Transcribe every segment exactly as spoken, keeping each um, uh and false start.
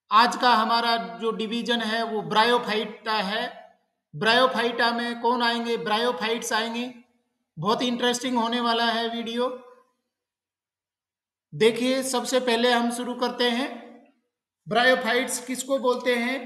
आज का हमारा जो डिवीजन है वो ब्रायोफाइटा है। ब्रायोफाइटा में कौन आएंगे? ब्रायोफाइट्स आएंगे। बहुत ही इंटरेस्टिंग होने वाला है वीडियो। देखिए, सबसे पहले हम शुरू करते हैं। ब्रायोफाइट्स किसको बोलते हैं?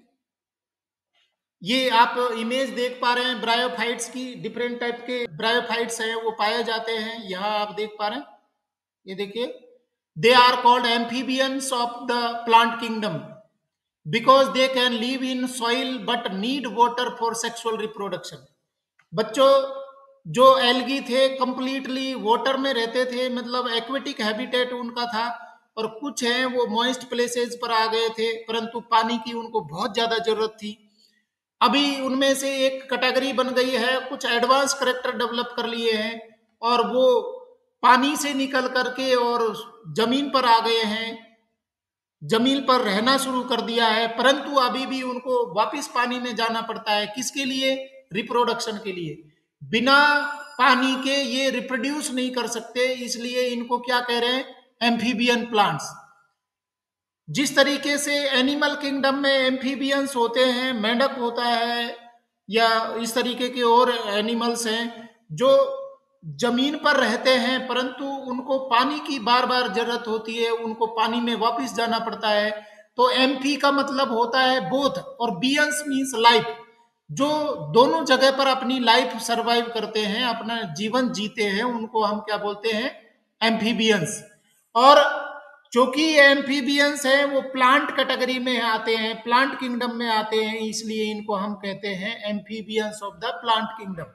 ये आप इमेज देख पा रहे हैं ब्रायोफाइट्स की। डिफरेंट टाइप के ब्रायोफाइट्स हैं वो पाए जाते हैं, यहाँ आप देख पा रहे हैं। ये देखिए, they are called amphibians of the plant kingdom because they can live in soil but need water for sexual reproduction. बच्चों, जो एल्गी थे कंप्लीटली वाटर में रहते थे, मतलब एक्वेटिक हैबिटेट उनका था, और कुछ हैं वो मॉइस्ट प्लेसेस पर आ गए थे, परंतु पानी की उनको बहुत ज्यादा जरूरत थी। अभी उनमें से एक कैटेगरी बन गई है, कुछ एडवांस करेक्टर डेवलप कर लिए हैं और वो पानी से निकल करके और जमीन पर आ गए हैं, जमीन पर रहना शुरू कर दिया है, परंतु अभी भी उनको वापस पानी में जाना पड़ता है। किसके लिए? रिप्रोडक्शन के लिए। बिना पानी के ये रिप्रोड्यूस नहीं कर सकते, इसलिए इनको क्या कह रहे हैं? Amphibian plants. जिस तरीके से एनिमल किंगडम में एम्फीबियंस होते हैं, मेंढक होता है या इस तरीके के और एनिमल्स हैं जो जमीन पर रहते हैं, परंतु उनको पानी की बार बार जरूरत होती है, उनको पानी में वापस जाना पड़ता है। तो एम्फी का मतलब होता है बोथ, और बियंस मीन्स लाइफ, जो दोनों जगह पर अपनी लाइफ सरवाइव करते हैं, अपना जीवन जीते हैं, उनको हम क्या बोलते हैं? एम्फीबियंस। और चूंकि एम्फीबियंस है वो प्लांट कैटेगरी में आते हैं, प्लांट किंगडम में आते हैं, इसलिए इनको हम कहते हैं amphibians of the plant kingdom.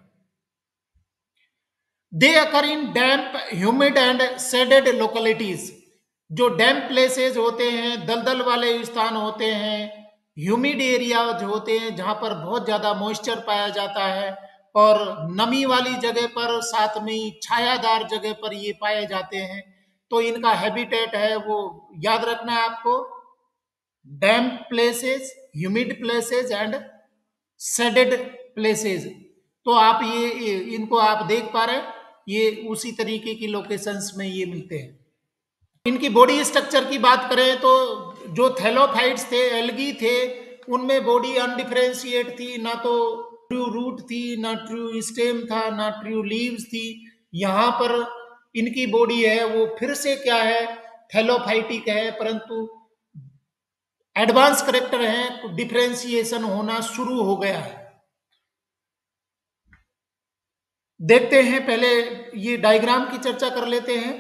They occur in damp, humid and shaded localities. जो डैम्प प्लेसेस होते हैं, दलदल वाले स्थान होते हैं, ह्यूमिड एरियाज होते हैं जहां पर बहुत ज्यादा मॉइस्चर पाया जाता है, और नमी वाली जगह पर, साथ में ही छायादार जगह पर ये पाए जाते हैं। तो इनका हैबिटेट है वो याद रखना है आपको, damp places, humid places and shaded places. तो आप ये, ये इनको आप देख पा रहे हैं, ये उसी तरीके की लोकेशंस में ये मिलते हैं। इनकी बॉडी स्ट्रक्चर की बात करें तो जो थैलोफाइट्स थे, एल्गी थे, उनमें बॉडी अनडिफरेंशिएट थी, ना तो ट्रू रूट थी, ना ट्रू स्टेम था, ना ट्रू लीव्स थी। यहाँ पर इनकी बॉडी है वो फिर से क्या है? थैलोफाइटिक है, परंतु एडवांस करेक्टर है, डिफरेंशिएशन होना शुरू हो गया है। देखते हैं, पहले ये डायग्राम की चर्चा कर लेते हैं।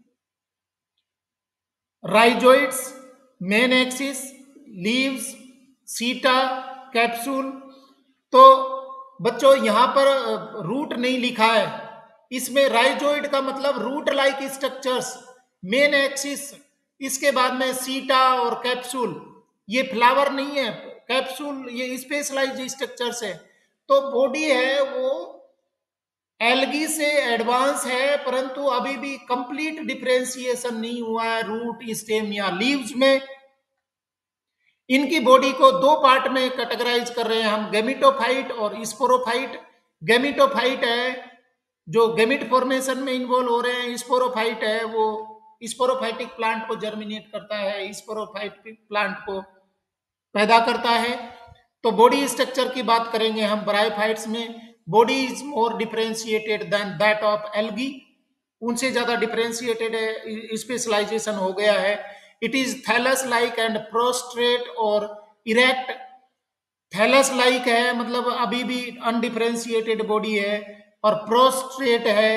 Rhizoids, main axis, leaves, seta, capsule. तो बच्चों यहां पर रूट नहीं लिखा है, इसमें राइजोइड का मतलब root like structures, main axis, इसके बाद में सीटा और कैप्सूल। ये फ्लावर नहीं है, कैप्सूल ये स्पेशलाइज्ड स्ट्रक्चर्स है। तो बॉडी है वो एल्गी से एडवांस है, परंतु अभी भी कंप्लीट डिफरेंशिएशन नहीं हुआ है रूट, स्टेम या लीव्स में। इनकी बॉडी को दो पार्ट में कैटेगराइज कर रहे हैं हम, गेमिटोफाइट और स्पोरोफाइट। गेमिटोफाइट है जो गेमिट फॉर्मेशन में इन्वॉल्व हो रहे हैं, स्पोरोफाइट है वो स्पोरोफाइटिक प्लांट को जर्मिनेट करता है, स्पोरोफाइटिक प्लांट को पैदा करता है। तो बॉडी स्ट्रक्चर की बात करेंगे हम ब्रायोफाइट्स में। Body is more differentiated than that of algae, उनसे ज्यादा डिफरेंशिएटेड है, स्पेशलाइजेशन हो गया है। It is thallus like and prostrate or erect. Thallus like है मतलब अभी भी अनडिफरेंशिएटेड बॉडी है, और प्रोस्ट्रेट है,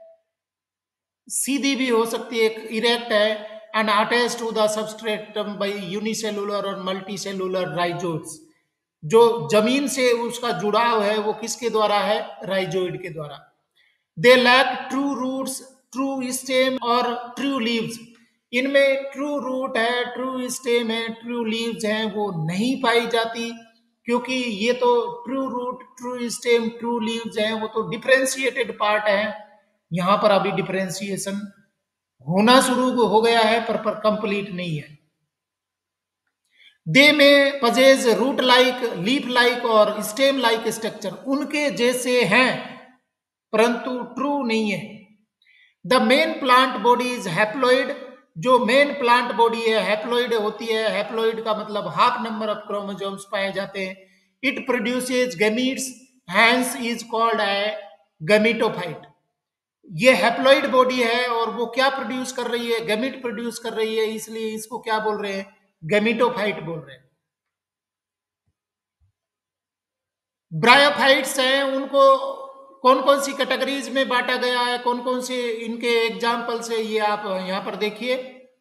सीधी भी हो सकती है, इरेक्ट है, and attached to the substratum by unicellular or multicellular rhizoids. जो जमीन से उसका जुड़ाव है वो किसके द्वारा है? राइजोइड के द्वारा। They lack true roots, true stem or true leaves. इनमें ट्रू रूट है, ट्रू स्टेम है, ट्रू लीव्स हैं वो नहीं पाई जाती, क्योंकि ये तो true root, true stem, true leaves हैं, वो तो डिफरेंशिएटेड पार्ट है। यहां पर अभी डिफरेंशिएशन होना शुरू हो गया है, पर पर कंप्लीट नहीं है। They may possess root like, leaf like or stem like structure, उनके जैसे हैं परंतु ट्रू नहीं है। The main plant body is haploid, जो मेन प्लांट बॉडी है हैप्लॉइड होती है, हैप्लॉइड का मतलब हाफ नंबर ऑफ क्रोमोसोम्स पाए जाते हैं। It produces gametes, hence is called a gametophyte. ये हैप्लॉइड बॉडी है और वो क्या प्रोड्यूस कर रही है, गैमीट प्रोड्यूस कर रही है, इसलिए इसको क्या बोल रहे हैं, गैमीटोफाइट बोल रहे हैं। ब्रायोफाइट्स हैं, उनको कौन कौन सी कैटेगरीज में बांटा गया है, कौन कौन से इनके एग्जाम्पल्स है, ये आप यहां पर देखिए।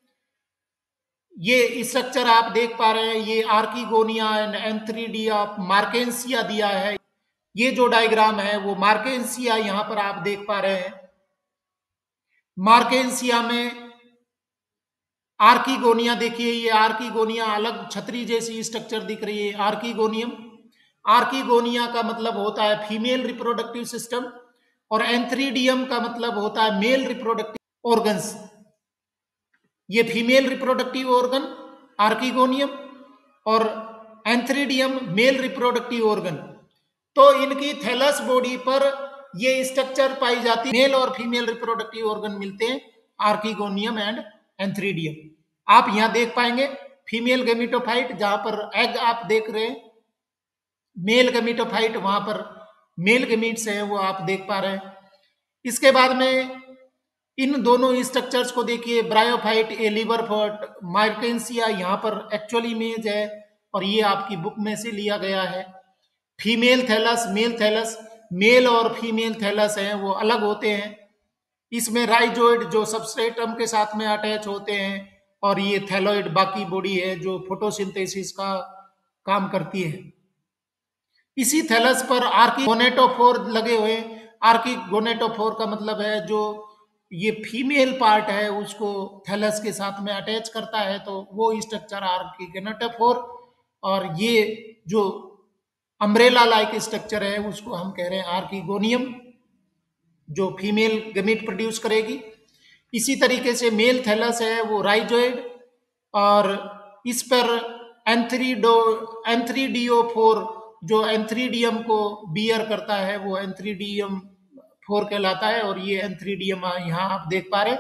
ये स्ट्रक्चर आप देख पा रहे हैं, ये आर्किगोनिया एंड एंथ्रीडिया मार्केंसिया दिया है। ये जो डायग्राम है वो मार्केंसिया यहां पर आप देख पा रहे हैं। मार्केंसिया में आर्किगोनिया देखिए, ये आर्किगोनिया अलग छतरी जैसी स्ट्रक्चर दिख रही है, आर्किगोनियम। आर्किगोनिया का मतलब होता है फीमेल रिप्रोडक्टिव सिस्टम और एंथ्रीडियम का मतलब होता है मेल रिप्रोडक्टिव ऑर्गन्स। ये फीमेल रिप्रोडक्टिव ऑर्गन आर्किगोनियम और एंथ्रीडियम मेल रिप्रोडक्टिव ऑर्गन। तो इनकी थैलस बॉडी पर ये स्ट्रक्चर पाई जाती है, मेल और फीमेल रिप्रोडक्टिव ऑर्गन मिलते हैं, आर्किगोनियम एंड एंथ्रीडियम। आप यहां देख पाएंगे फीमेल गैमीटोफाइट, जहां पर एग आप देख रहे हैं, मेल गैमीटोफाइट वहां पर मेल गैमीट्स है वो आप देख पा रहे हैं। इसके बाद में इन दोनों स्ट्रक्चर्स को देखिए, bryophyte a liverwort Marchantia यहाँ पर एक्चुअल इमेज है और ये आपकी बुक में से लिया गया है। Female thallus, male thallus, male और फीमेल थैलस हैं वो अलग होते हैं। इसमें राइजोइड जो सबस्ट्रेटम के साथ में अटैच होते हैं और ये थैलोइड बाकी बॉडी है जो फोटोसिंथेसिस का काम करती है। इसी थैलस पर आर्किगोनेटोफोर लगे हुए। आर्किगोनेटोफोर का मतलब है जो ये फीमेल पार्ट है उसको थैलस के साथ में अटैच करता है, तो वो स्ट्रक्चर आर्किगोनेटोफोर। और ये जो अम्ब्रेला लाइक स्ट्रक्चर है उसको हम कह रहे हैं आर्किगोनियम, जो फीमेल गैमीट प्रोड्यूस करेगी। इसी तरीके से मेल थैलस है वो राइजोइड और इस पर एंथ्रीडो एंथ्रीडियोफोर जो एंथ्रीडियम को बियर करता है वो एंथ्रीडियम फोर कहलाता है और ये एंथ्रीडियम यहाँ आप देख पा रहे।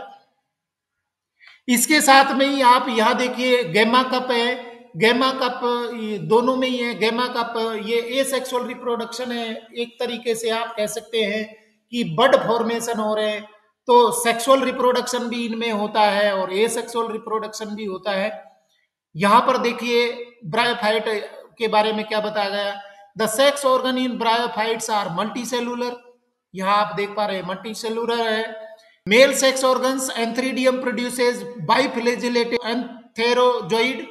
इसके साथ में ही आप यहाँ देखिए गैमा कप है, गैमा कप दोनों में ही है। गैमा कप ये एसेक्सुअल रिप्रोडक्शन है, एक तरीके से आप कह सकते हैं कि बड फॉर्मेशन हो रहे हैं, तो सेक्सुअल रिप्रोडक्शन भी इनमें होता है और एसेक्सुअल रिप्रोडक्शन भी होता है। यहाँ पर देखिए ब्रायोफाइट के बारे में क्या बताया गया, the sex organ in bryophytes are multicellular. यहाँ आप देख पा रहे हैं मल्टीसेलुलर है। Male sex organs antheridium produces biflagellated antherozoid.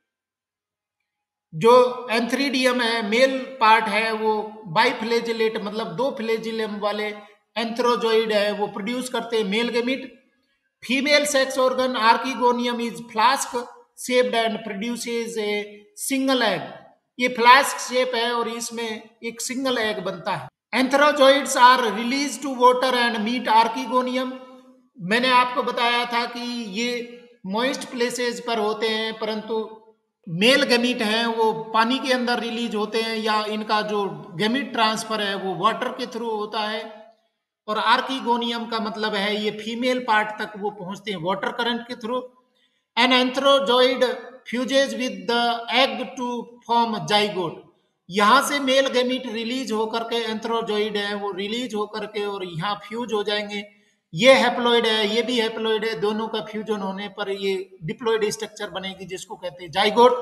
जो एंथ्रीडियम है मेल पार्ट है वो बाइफ्लैजिलेट मतलब दो फ्लैजिलम वाले एंथ्रोजोइड है वो प्रोड्यूस करते हैं male gamete. Female sex organ archegonium is flask shaped and produces a single egg. ये फ्लास्क शेप है और इसमें एक सिंगल एग बनता है। Antherozoids are release to water and meet archegonium. मैंने आपको बताया था कि ये मॉइस्ट प्लेसेस पर होते हैं, परंतु मेल गैमीट हैं वो पानी के अंदर रिलीज होते हैं या इनका जो गैमीट ट्रांसफर है वो वाटर के थ्रू होता है। और आर्किगोनियम का मतलब है ये फीमेल पार्ट तक वो पहुंचते हैं वाटर करंट के through. An antherozoid fuses with the egg to form zygote. यहां से मेल गैमीट रिलीज होकर के एंथ्रोजोइड है वो रिलीज होकर के और यहाँ फ्यूज हो जाएंगे। ये हैप्लॉइड है, ये भी हैप्लॉइड है, दोनों का फ्यूजन होने पर ये डिप्लॉइड स्ट्रक्चर बनेगी जिसको कहते हैं zygote.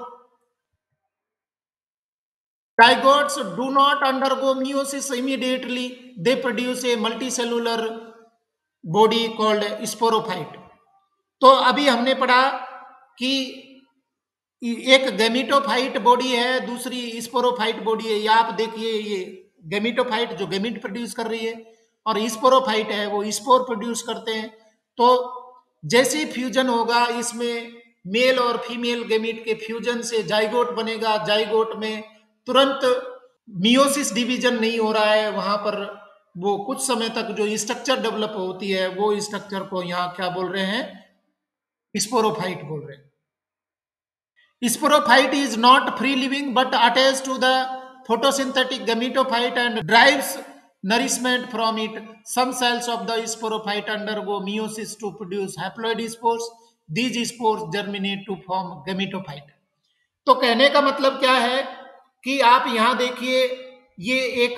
Zygotes do not undergo meiosis immediately. They produce a multicellular body called sporophyte. तो अभी हमने पढ़ा कि एक गैमीटोफाइट बॉडी है, दूसरी स्पोरोफाइट बॉडी है। या आप देखिए ये गैमीटोफाइट जो गैमीट प्रोड्यूस कर रही है और स्पोरोफाइट है वो स्पोर प्रोड्यूस करते हैं। तो जैसे फ्यूजन होगा इसमें मेल और फीमेल गैमीट के फ्यूजन से जाइगोट बनेगा। जाइगोट में तुरंत मियोसिस डिवीजन नहीं हो रहा है, वहां पर वो कुछ समय तक जो स्ट्रक्चर डेवलप होती है वो स्ट्रक्चर को यहाँ क्या बोल रहे हैं, स्पोरोफाइट बोल रहे हैं। Sporophyte is not free living but attach to the photosynthetic gametophyte and derives nourishment from it. Some cells of the sporophyte undergo meiosis to produce haploid spores. these spores germinate to form gametophyte। तो कहने का मतलब क्या है कि आप यहां देखिए, ये एक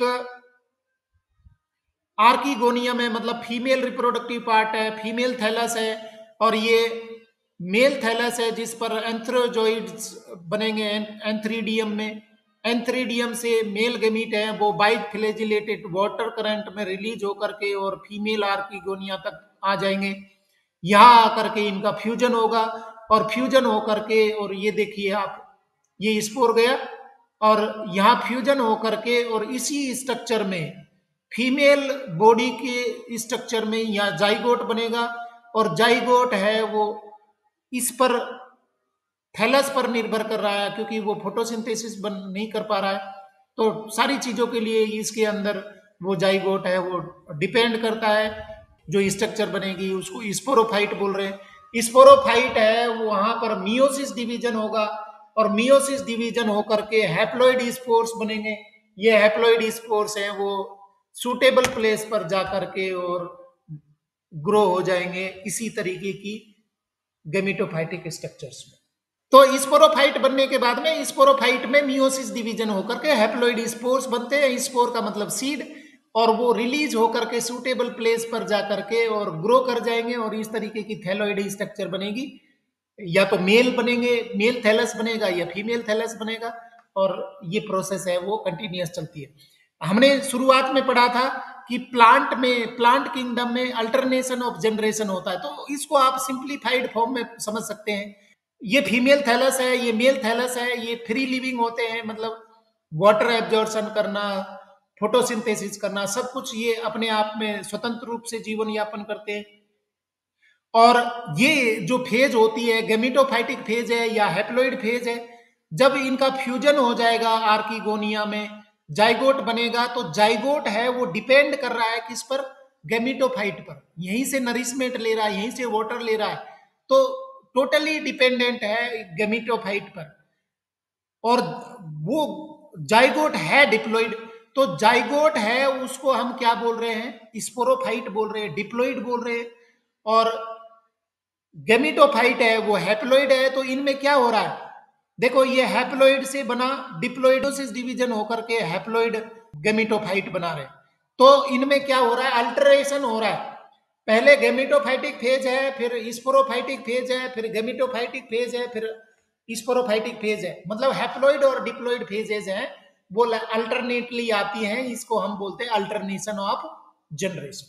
आर्किगोनियम है, मतलब फीमेल रिप्रोडक्टिव पार्ट है, फीमेल थैलस है, और ये मेल थैलस है जिस पर एंथ्रोजोइड्स बनेंगे एंथ्रीडियम में। एंथ्रीडियम से मेल गमीट है, वो बाइट फ्लैजिलेटेड वाटर करंट में रिलीज होकर के और फीमेल आर्किगोनिया तक आ जाएंगे। यहाँ आकर के इनका फ्यूजन होगा, और फ्यूजन होकर के, और ये देखिए आप, ये स्पोर गया और यहाँ फ्यूजन होकर के, और इसी स्ट्रक्चर में फीमेल बॉडी के स्ट्रक्चर में यहाँ जाइगोट बनेगा, और जाइगोट है वो इस पर थैलस पर निर्भर कर रहा है, क्योंकि वो फोटोसिंथेसिस बन नहीं कर पा रहा है, तो सारी चीजों के लिए इसके अंदर वो जाइगोट है वो डिपेंड करता है। जो स्ट्रक्चर बनेगी उसको स्पोरोफाइट बोल रहे हैं। स्पोरोफाइट है वो वहां पर मियोसिस डिवीजन होगा, और मियोसिस डिवीजन होकर के हैप्लॉइड स्पोर्स बनेंगे। ये हैप्लॉइड स्पोर्स हैं वो सूटेबल प्लेस पर जाकर के और ग्रो हो जाएंगे इसी तरीके की गेमिटोफाइटिक स्ट्रक्चर्स में। तो स्पोरोफाइट बनने के बाद में स्पोरोफाइट में मियोसिस डिवीजन होकर के हैप्लॉइड स्पोर्स बनते हैं। स्पोर का मतलब सीड, और वो रिलीज होकर के सूटेबल प्लेस पर जाकर के और ग्रो कर जाएंगे, और इस तरीके की थैलॉइड स्ट्रक्चर बनेगी। या तो मेल बनेंगे, मेल थैलस बनेगा, या फीमेल थैलस बनेगा, और ये प्रोसेस है वो कंटिन्यूअस चलती है। हमने शुरुआत में पढ़ा था कि प्लांट में, प्लांट किंगडम में अल्टरनेशन ऑफ जनरेशन होता है, तो इसको आप सिंप्लीफाइड फॉर्म में समझ सकते हैं। ये फीमेल थैलस है, ये मेल थैलस है, ये फ्री लिविंग होते हैं, मतलब वाटर एब्जॉर्प्शन करना, फोटोसिंथेसिस करना, सब कुछ ये अपने आप में स्वतंत्र रूप से जीवन यापन करते हैं। और ये जो फेज होती है गेमिटोफाइटिक फेज है या हैप्लॉइड फेज है, जब इनका फ्यूजन हो जाएगा आर्किगोनिया में, जाइगोट बनेगा, तो जाइगोट है वो डिपेंड कर रहा है किस पर, गेमिटोफाइट पर, यहीं से नरिशमेंट ले रहा है, यहीं से वाटर ले रहा है, तो टोटली डिपेंडेंट है गेमिटोफाइट पर। और वो जाइगोट है डिप्लॉइड, तो जाइगोट है उसको हम क्या बोल रहे हैं, स्पोरोफाइट बोल रहे हैं, डिप्लॉइड बोल रहे हैं। और गेमिटोफाइट है वो हैप्लॉइड है। तो इनमें क्या हो रहा है, देखो ये हैप्लॉइड से बना डिप्लॉइडोसिस डिवीजन होकर के हैप्लॉइड गेमिटोफाइट बना रहे, तो इनमें क्या हो रहा है, अल्टरेशन हो रहा है। पहले गेमिटोफाइटिक फेज है, फिर स्पोरोफाइटिक फेज है, फिर गेमिटोफाइटिक फेज है, फिर स्पोरोफाइटिक फेज है, मतलब हैप्लॉइड और डिप्लॉइड फेजेस हैं वो अल्टरनेटली आती हैं, इसको हम बोलते हैं अल्टरनेशन ऑफ जनरेशन।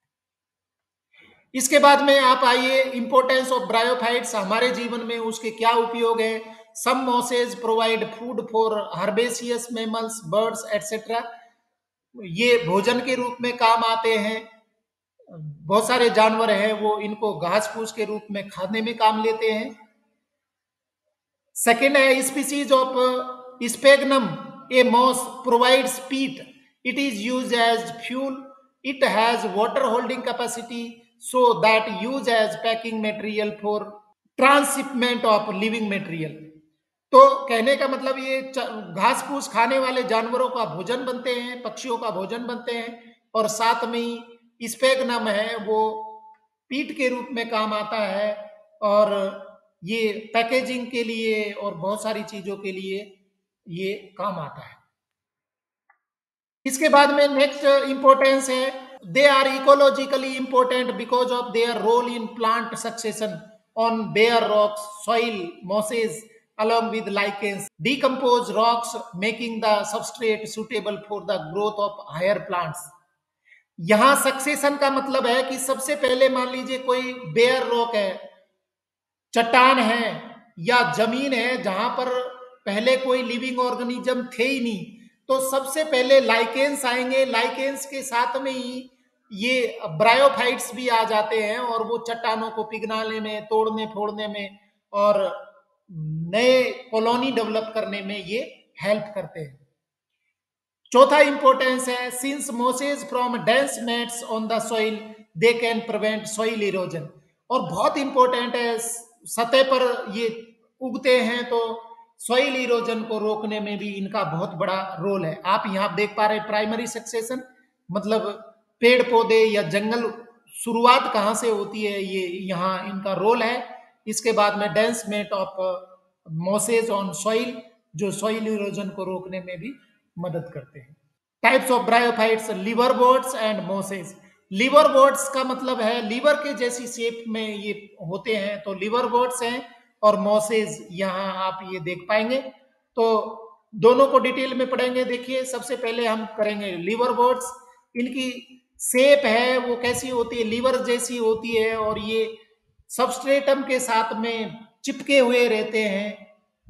इसके बाद में आप आइए इंपोर्टेंस ऑफ ब्रायोफाइट्स हमारे जीवन में, उसके क्या उपयोग है। Some mosses provide food for herbaceous mammals, birds etcetera, ये भोजन के रूप में काम आते हैं। बहुत सारे जानवर हैं वो इनको घास फूस के रूप में खाने में काम लेते हैं। सेकेंड है species of Sphagnum, a moss provides peat, it is use as fuel, it has water holding capacity, so that use as packing material for transshipment of living material. तो कहने का मतलब ये घास फूस खाने वाले जानवरों का भोजन बनते हैं, पक्षियों का भोजन बनते हैं, और साथ में ही स्पेगनम है वो पीट के रूप में काम आता है, और ये पैकेजिंग के लिए और बहुत सारी चीजों के लिए ये काम आता है। इसके बाद में नेक्स्ट इंपॉर्टेंस है, they are ecologically important because of their role in plant succession on bare rocks, soil, mosses, along with lichens, decompose rocks, making the substrate suitable for the growth of higher plants। यहां succession का मतलब है कि सबसे पहले मान लीजिए कोई बेयर रॉक है, चट्टान है या जमीन है जहां पर पहले कोई लिविंग ऑर्गेनिज्म थे ही नहीं, तो सबसे पहले लाइकेंस आएंगे, लाइकेंस के साथ में ही ये ब्रायोफाइट्स भी आ जाते हैं, और वो चट्टानों को पिघलाने में, तोड़ने फोड़ने में और नए कॉलोनी डेवलप करने में ये हेल्प करते हैं। चौथा इंपॉर्टेंस है, since mosses from dense mats on the soil they can prevent soil erosion, और बहुत इंपॉर्टेंट है, सतह पर ये उगते हैं तो सॉइल इरोजन को रोकने में भी इनका बहुत बड़ा रोल है। आप यहाँ देख पा रहे हैं प्राइमरी सक्सेशन, मतलब पेड़ पौधे या जंगल शुरुआत कहाँ से होती है, ये यहाँ इनका रोल है। इसके बाद में densement of mosses on soil, जो सॉइल इरोजन को रोकने में भी मदद करते हैं। Types of bryophytes, liverworts and mosses. Liverworts का मतलब है लीवर के जैसी शेप में ये होते हैं, तो लीवर बोर्ड्स हैं, और मॉसेज यहाँ आप ये देख पाएंगे। तो दोनों को डिटेल में पढ़ेंगे। देखिए, सबसे पहले हम करेंगे लीवर बोर्ड्स। इनकी शेप है वो कैसी होती है, लीवर जैसी होती है, और ये सबस्ट्रेटम के साथ में चिपके हुए रहते हैं।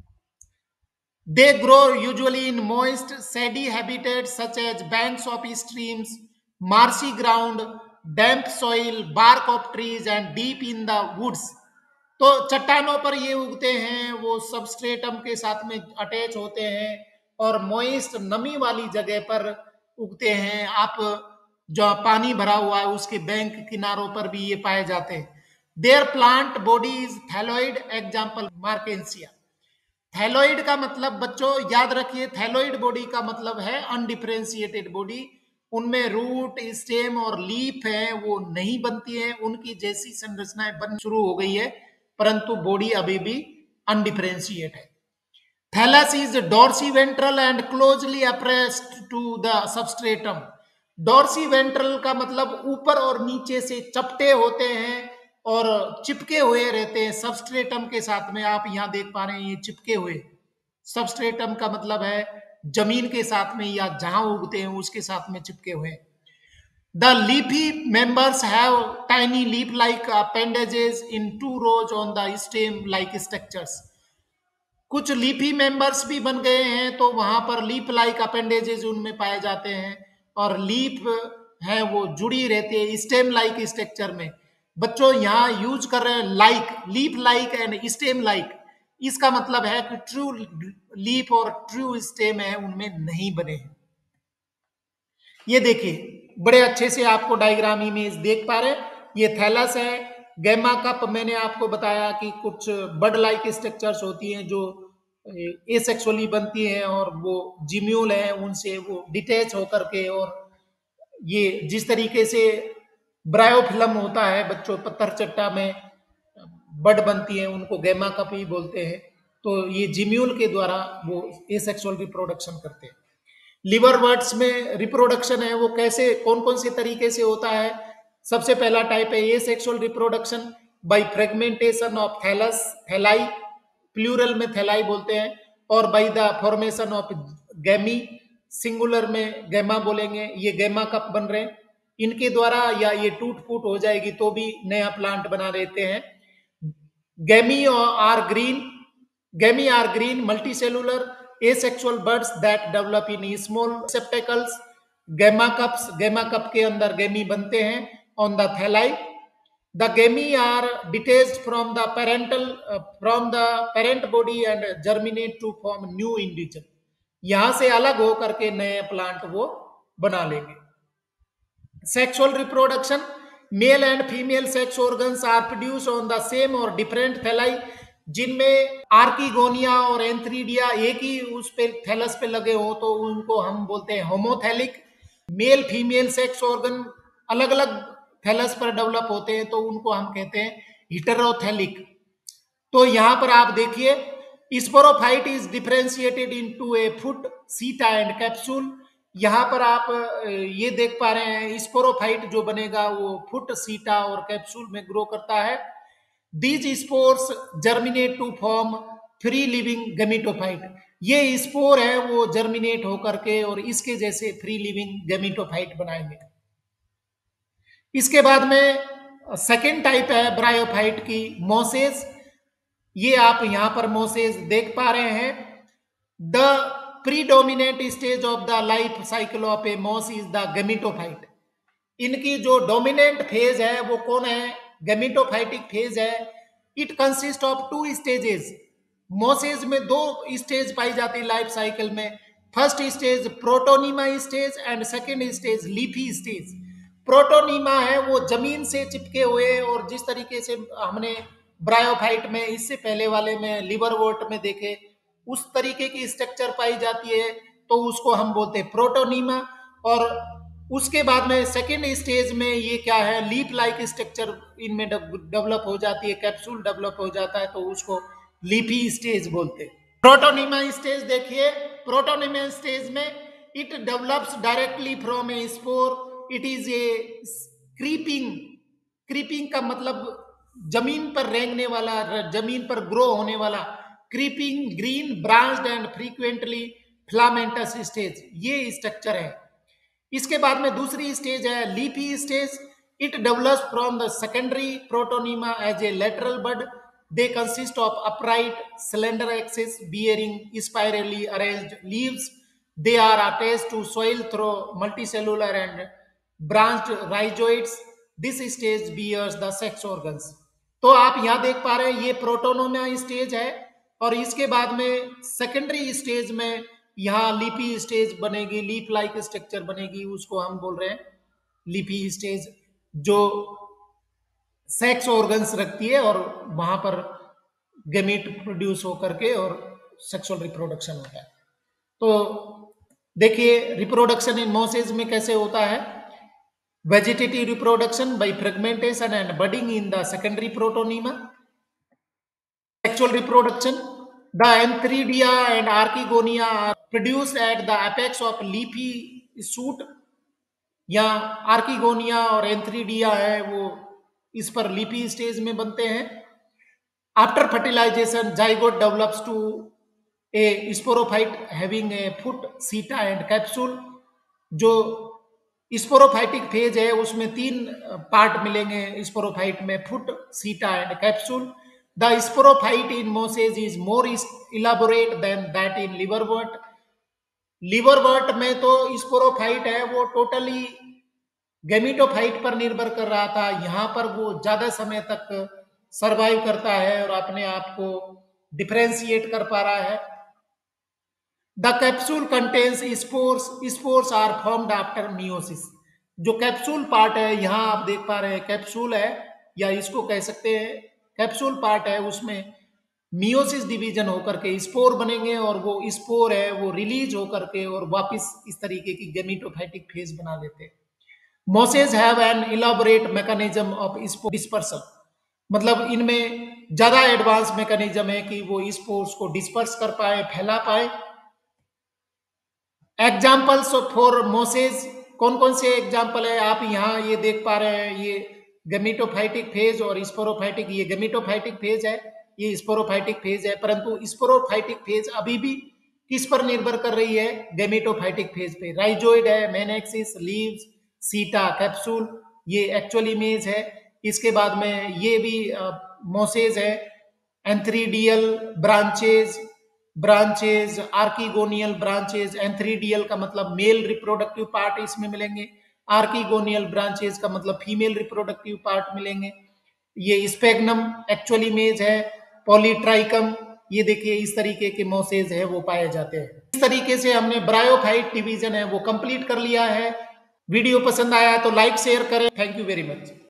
They grow usually in moist, sandy habitats such as banks of streams, marshy ground, damp soil, bark of trees, and deep in the woods. तो चट्टानों पर ये उगते हैं, वो सबस्ट्रेटम के साथ में अटैच होते हैं, और मोइस्ट नमी वाली जगह पर उगते हैं। आप जो पानी भरा हुआ है उसके बैंक किनारों पर भी ये पाए जाते हैं। Their plant body is thalloid, example Marchantia. Thalloid का मतलब बच्चों याद रखिए, थैलोइड बॉडी का मतलब है अनडिफरेंशिएटेड बॉडी। उनमें रूट, स्टेम और लीफ है वो नहीं बनती है, उनकी जैसी संरचनाएं बन शुरू हो गई है, परंतु बॉडी अभी भी अनडिफरेंशिएट है। Thallus is dorsiventral and closely appressed to the substratum. Dorsiventral का मतलब ऊपर और नीचे से चपटे होते हैं और चिपके हुए रहते हैं सबस्ट्रेटम के साथ में। आप यहां देख पा रहे हैं ये चिपके हुए। सबस्ट्रेटम का मतलब है जमीन के साथ में या जहां उगते हैं उसके साथ में चिपके हुए। The leafy members have tiny leaf like appendages in two rows on the stem like structures. कुछ लीफी मेंबर्स भी बन गए हैं, तो वहां पर लीफ लाइक अपेंडेजेस उनमें पाए जाते हैं, और लीफ है वो जुड़ी रहती है स्टेम लाइक स्ट्रक्चर में। बच्चों यहां यूज कर रहे हैं like, leaf like and stem like. इसका मतलब है कि ट्रू लीफ और ट्रू स्टेम है उनमें नहीं बने हैं। ये देखिए बड़े अच्छे से आपको डायग्राम इमेज देख पा रहे हैं। ये थैलस है, गैमा कप मैंने आपको बताया कि कुछ बड लाइक स्ट्रक्चर्स होती हैं जो एसेक्सुअली बनती हैं, और वो जिम्यूल है उनसे वो डिटैच होकर के, और ये जिस तरीके से ब्रायोफिलम होता है बच्चों पत्थर चट्टा में बड बनती है, उनको गैमा कप ही बोलते हैं। तो ये जिम्यूल के द्वारा वो एसेक्सुअल रिप्रोडक्शन करते हैं। लिवर बर्ड्स में रिप्रोडक्शन है वो कैसे, कौन कौन से तरीके से होता है। सबसे पहला टाइप है asexual reproduction by fragmentation of thallus, thalli, plural में थैलाई बोलते हैं, और by the formation of gemmae, singular में गैमा बोलेंगे। ये गैमा कप बन रहे हैं, इनके द्वारा या ये टूट फूट हो जाएगी तो भी नया प्लांट बना देते हैं। Gemmae are green, gemmae are green multicellular asexual birds that develop in small receptacles, gamma cups, gamma cup के अंदर गैमी बनते हैं on the thalli. The gamete are detached from the parental uh, from the parent body and germinate to form new individual. यहां से अलग हो करके नए प्लांट वो बना लेंगे। Sexual reproduction, male and female sex organs are produced on the same or different thalli, जिनमें आर्किगोनिया और एंथ्रीडिया एक ही उस पे थैलस पे लगे हो तो उनको हम बोलते हैं homothallic. Male female sex organ अलग अलग थैलस पर डेवलप होते हैं तो उनको हम कहते हैं हिटेरोथैलिक। तो यहां पर आप देखिए sporophyte is differentiated into a foot, seta and capsule. यहां पर आप ये देख पा रहे हैं स्पोरोफाइट जो बनेगा वो फुट, सीटा और कैप्सूल में ग्रो करता है। These spores germinate to form free living gametophyte. ये स्पोर है वो जर्मिनेट होकर के और इसके जैसे फ्री लिविंग गैमेटोफाइट बनाएंगे। इसके बाद में सेकेंड टाइप है ब्रायोफाइट की, मोसेज। ये आप यहां पर मोसेज देख पा रहे हैं। The predominant stage of the life cycle of a moss is the gametophyte. इनकी जो डोमिनेंट फेज है वो कौन है, गैमेटोफाइटिक फेज है। It consist of two stages. Mosses में दो स्टेज पाई जाती है लाइफ साइकिल में। First stage protonema stage and second stage leafy stage. Protonema है वो जमीन से चिपके हुए, और जिस तरीके से हमने ब्रायोफाइट में इससे पहले वाले में लिवरवोर्ट में देखे उस तरीके की स्ट्रक्चर पाई जाती है तो उसको हम बोलते हैं प्रोटोनीमा। और उसके बाद में सेकेंड स्टेज में ये क्या है, लीप लाइक स्ट्रक्चर इनमें डेवलप हो जाती है, कैप्सूल डेवलप हो जाता है, तो उसको लीपी स्टेज बोलते हैं। प्रोटोनिमा स्टेज देखिए, प्रोटोनिमा स्टेज में it develops directly from a spore, it is a creeping, creeping का मतलब जमीन पर रेंगने वाला, जमीन पर ग्रो होने वाला, creeping green branched and frequently filamentous stage, ये स्ट्रक्चर है। इसके बाद में दूसरी स्टेज है leafy stage, it develops from the secondary protonema as a lateral bud, they consist of upright cylinder axis bearing spirally arranged leaves, they are attached to soil through multicellular and branched rhizoids, this stage bears the sex organs। तो आप यहां देख पा रहे हैं ये protonema stage है, और इसके बाद में सेकेंडरी स्टेज में यहाँ लीपी स्टेज बनेगी, लीप लाइक स्ट्रक्चर बनेगी, उसको हम बोल रहे हैं लीपी स्टेज, जो सेक्स ऑर्गन्स रखती है और वहां पर गैमीट प्रोड्यूस होकर के और सेक्सुअल रिप्रोडक्शन होता है। तो देखिए रिप्रोडक्शन इन मोसेज में कैसे होता है, vegetative reproduction by fragmentation and budding in the secondary protonema, sexual reproduction, the antheridia and archegonia are produced at the apex of leafy shoot, या आर्किगोनिया और एंथ्रीडिया है वो इस पर लीपी स्टेज में बनते हैं। After fertilisation zygote develops to a sporophyte having a foot, seta and capsule, जो स्पोरोफाइटिक फेज है उसमें तीन पार्ट मिलेंगे स्पोरोफाइट में, foot, seta and capsule. The sporophyte in mosses is more elaborate than that in liverwort। liverwort में तो sporophyte है वो टोटली गैमिटोफाइट पर निर्भर कर रहा था, यहां पर वो ज्यादा समय तक सरवाइव करता है और अपने आप को डिफरेंशिएट कर पा रहा है। The capsule contains spores, spores are formed after meiosis, जो कैप्सूल पार्ट है यहाँ आप देख पा रहे हैं कैप्सूल है, या इसको कह सकते हैं कैप्सूल पार्ट है, उसमें मियोसिस डिवीजन होकर के स्पोर बनेंगे और वो स्पोर है वो रिलीज होकर के और वापस इस तरीके की गैमिटोफाइटिक फेज बना लेते हैं। Mosses have an elaborate mechanism of dispersal, मतलब इनमें ज्यादा एडवांस मैकेनिज्म है कि वो स्पोर्स को डिस्पर्स कर पाए, फैला पाए। एग्जाम्पल्स फॉर मोसेज, कौन कौन से एग्जाम्पल है आप यहाँ ये देख पा रहे हैं, ये गैमिटोफाइटिक फेज और स्पोरोफाइटिक, ये गैमिटोफाइटिक फेज है, ये स्पोरोफाइटिक फेज है, परंतु स्पोरोफाइटिक फेज अभी भी किस पर निर्भर कर रही है, गैमिटोफाइटिक फेज पे। राइजोइड है, main axis, leaves, seta, capsule, ये एक्चुअल इमेज है। इसके बाद में ये भी मोसेज है, antheridial branches, branches, archegonial branches, antheridial का मतलब मेल रिप्रोडक्टिव पार्ट इसमें मिलेंगे, आर्किगोनियल ब्रांचेज का मतलब फीमेल रिप्रोडक्टिव पार्ट मिलेंगे। ये स्पेग्नम एक्चुअल इमेज है, पॉलीट्राइकम, ये देखिए इस तरीके के मोसेज है वो पाए जाते हैं। इस तरीके से हमने ब्रायोफाइट डिवीजन है वो कंप्लीट कर लिया है। वीडियो पसंद आया तो लाइक शेयर करें। Thank you very much.